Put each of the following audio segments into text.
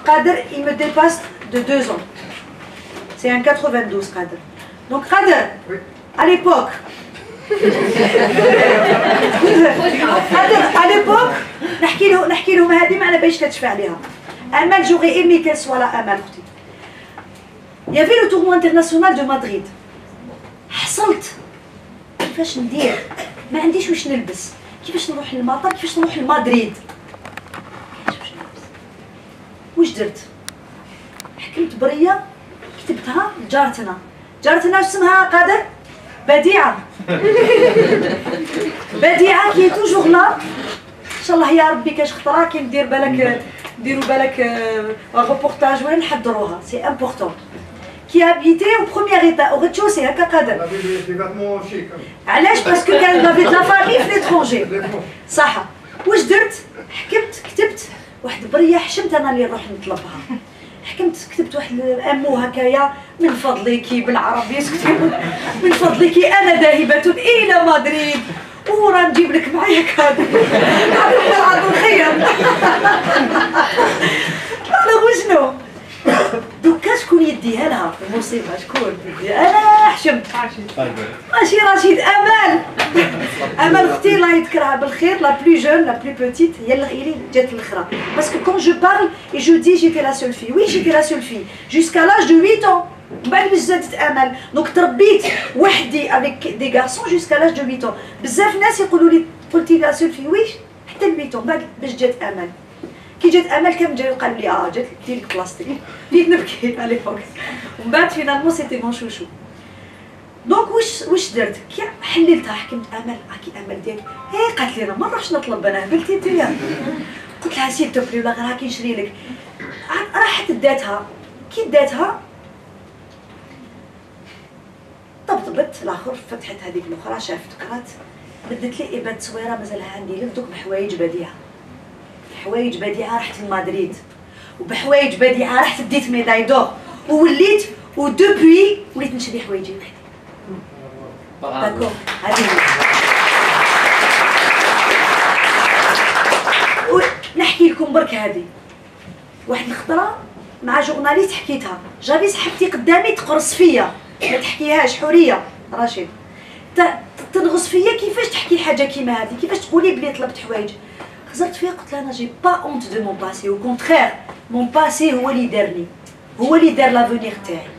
Kader, il me dépasse de 2 ans. C'est un 92, Kader. Donc, Kader, à l'époque, à l'époque, نحكي لهم هذه ما على باليش تدفع عليها. Amal, j'aurais aimé qu'elle soit là, Amal. Il y avait le tournoi international de Madrid. حصلت كيفاش ندير؟ ما عنديش واش نلبس، كيفاش نروح للمطار، كيفاش نروح لمدريد. واش درت؟ حكمت بريه كتبتها جارتنا اسمها قادر بديعه. بديعه كي توجور لا ان شاء الله يا ربي كاش خطره كي نديروا بالك ريبورتاج ولا نحضروها سي امبورطون. qui habitait au premier étage, au rez-de-chaussée, à Kakadar. Elle avait des vêtements chics. علاش باسكو كان avait de la famille في l'étranger. صح. واش درت؟ كتبت واحد بريه حشمت انا اللي نروح نطلبها. كتبت واحد امو هكايا من فضلك بالعربي من فضلك انا ذاهبة الى مدريد ورا نجيب لك معايا كادو. عاد الخير. انا وشنو؟ دوكا شكون يديها لها المصيبه شكون انا حشمت ماشي رشيد امل اختي الله يذكرها بالخير لا بلو جون لا بلو بوتيت هي اللي جات الاخرى باسكو كون جو بارل اي جو دي جيتي لا سول في وي جيتي لا سول في جوسكا لاج دو 8 ans من بعد باش زادت امل دونك تربيت وحدي افيك دي غارسون جوسكا لاج دو 8 ans بزاف ناس يقولوا لي قلتي لا سول في ويش حتى ل 8 ans بعد باش جات امل كي جات امل كان جاي قالوا لي جات ديرك بلاصتك بديت نبكي على ليبوك ومن بعد فينالمون سيتي مون شوشو دونك واش درت كي حللتها حكمت امل امل ديالك قالت لي انا ما نروحش نطلب انا هبلتي انتيا قلت لها سير توبلي ولا غير هاكي نشري لك راحت داتها كي داتها طبطبت الاخر فتحت هذيك الاخرى شافت قرات بدت لي اباد صويره مازالها عندي لفدوك بحوايج بديعه حوايج بديعه رحت لمدريد وبحوايج بديعه رحت ديت ميداي دور ووليت ودوبوي وليت نشري حوايجي وحدي داكور هذه نحكي لكم برك هذه واحد الخطره مع جورناليست حكيتها جابي صاحبتي قدامي تقرص فيا ما تحكيهاش حوريه رشيد تنغص فيا كيفاش تحكي حاجه كيما هذه كيفاش تقولي بلي طلبت حوايج خزرت فيها قلت لها انا جي با اونت دو مون باسي او كونترير مون باسي هو اللي دارني هو اللي دار لافونيغ تاعي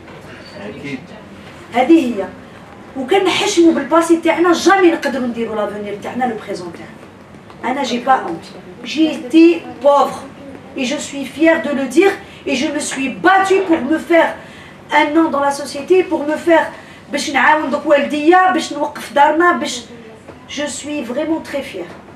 هذه هي وكنحشموا بالباسي تاعنا جامي نقدروا نديروا لافونيغ تاعنا لو بريزون تاعنا انا جي با اونت جيتي بوفر et je suis fière de le dire et je me suis battue pour me faire un nom dans la société pour me faire باش نعاون دوك والديا باش نوقف دارنا باش je suis vraiment très fière